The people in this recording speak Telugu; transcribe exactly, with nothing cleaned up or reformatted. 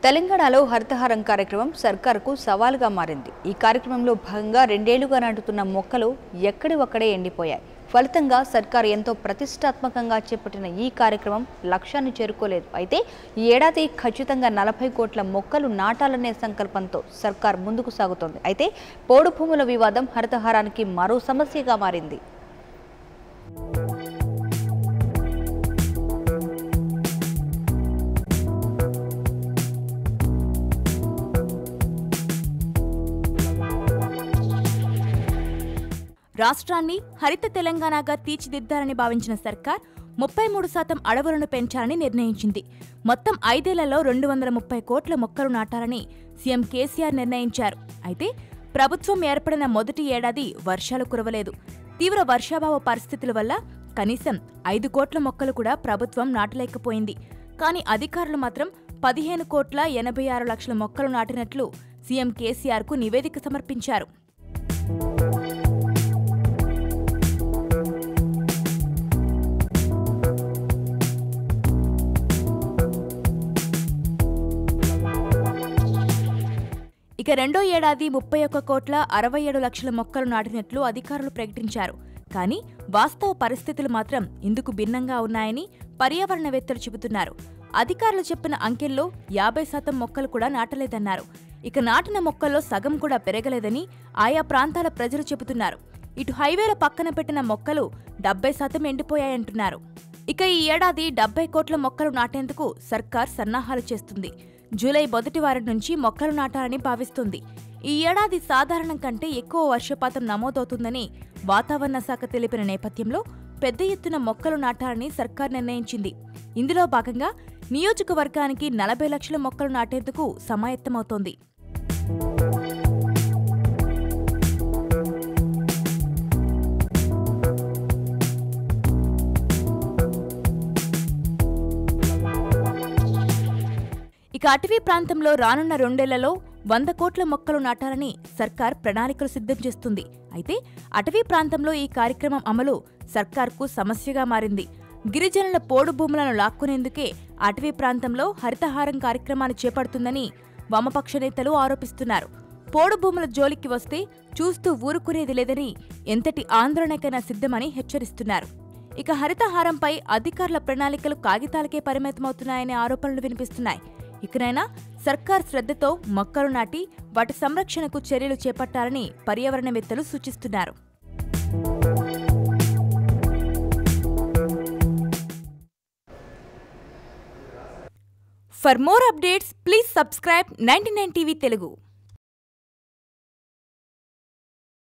తెలంగాణలో హరితహారం కార్యక్రమం సర్కార్కు సవాలుగా మారింది. ఈ కార్యక్రమంలో భాగంగా రెండేళ్లుగా నాటుతున్న మొక్కలు ఎక్కడి ఒక్కడే ఎండిపోయాయి. ఫలితంగా సర్కార్ ఎంతో ప్రతిష్టాత్మకంగా చేపట్టిన ఈ కార్యక్రమం లక్ష్యాన్ని చేరుకోలేదు. అయితే ఈ ఏడాది ఖచ్చితంగా నలభై కోట్ల మొక్కలు నాటాలనే సంకల్పంతో సర్కార్ ముందుకు సాగుతోంది. అయితే పోడు భూముల వివాదం హరితహారానికి మరో సమస్యగా మారింది. రాష్ట్రాన్ని హరిత తెలంగాణగా తీర్చిదిద్దాలని భావించిన సర్కార్ ముప్పై మూడు శాతం అడవులను పెంచాలని నిర్ణయించింది. మొత్తం ఐదేళ్లలో రెండు వందల ముప్పై కోట్ల మొక్కలు నాటాలని సీఎం కేసీఆర్ నిర్ణయించారు. అయితే ప్రభుత్వం ఏర్పడిన మొదటి ఏడాది వర్షాలు కురవలేదు. తీవ్ర వర్షాభావ పరిస్థితుల వల్ల కనీసం ఐదు కోట్ల మొక్కలు కూడా ప్రభుత్వం నాటలేకపోయింది. కానీ అధికారులు మాత్రం పదిహేను కోట్ల ఎనభై ఆరు లక్షల మొక్కలు నాటినట్లు సీఎం కేసీఆర్కు నివేదిక సమర్పించారు. ఇక రెండో ఏడాది ముప్పై ఒక్క కోట్ల అరవై ఏడు లక్షల మొక్కలు నాటినట్లు అధికారులు ప్రకటించారు. కానీ వాస్తవ పరిస్థితులు మాత్రం ఇందుకు భిన్నంగా ఉన్నాయని పర్యావరణవేత్తలు చెబుతున్నారు. అధికారులు చెప్పిన అంకెల్లో యాభై శాతం మొక్కలు కూడా నాటలేదన్నారు. ఇక నాటిన మొక్కల్లో సగం కూడా పెరగలేదని ఆయా ప్రాంతాల ప్రజలు చెబుతున్నారు. ఇటు హైవేల పక్కన పెట్టిన మొక్కలు డెబ్బై శాతం ఎండిపోయాయంటున్నారు. ఇక ఈ ఏడాది డెబ్బై కోట్ల మొక్కలు నాటేందుకు సర్కార్ సన్నాహాలు చేస్తుంది. జూలై మొదటి వారం నుంచి మొక్కలు నాటాలని భావిస్తుంది. ఈ ఏడాది సాధారణం కంటే ఎక్కువ వర్షపాతం నమోదవుతుందని వాతావరణ శాఖ తెలిపిన నేపథ్యంలో పెద్ద ఎత్తున మొక్కలు నాటాలని సర్కార్ నిర్ణయించింది. ఇందులో భాగంగా నియోజకవర్గానికి నలభై లక్షల మొక్కలు నాటేందుకు సమాయత్తమవుతోంది. ఇక అటవీ ప్రాంతంలో రానున్న రెండేళ్లలో వంద కోట్ల మొక్కలు నాటాలని సర్కార్ ప్రణాళికలు సిద్ధం చేస్తుంది. అయితే అటవీ ప్రాంతంలో ఈ కార్యక్రమం అమలు సర్కార్కు సమస్యగా మారింది. గిరిజనుల పోడు భూములను లాక్కునేందుకే అటవీ ప్రాంతంలో హరితహారం కార్యక్రమాన్ని చేపడుతుందని వామపక్ష నేతలు ఆరోపిస్తున్నారు. పోడు భూముల జోలికి వస్తే చూస్తూ ఊరుకునేది లేదని, ఎంతటి ఆందోళనకైనా సిద్ధమని హెచ్చరిస్తున్నారు. ఇక హరితహారంపై అధికారుల ప్రణాళికలు కాగితాలకే పరిమితమవుతున్నాయనే ఆరోపణలు వినిపిస్తున్నాయి. ఇకనైనా సర్కార్ శ్రద్ధతో మొక్కలు నాటి వాటి సంరక్షణకు చర్యలు చేపట్టాలని పర్యావరణవేత్తలు సూచిస్తున్నారు. For more updates please subscribe ninety nine TV Telugu.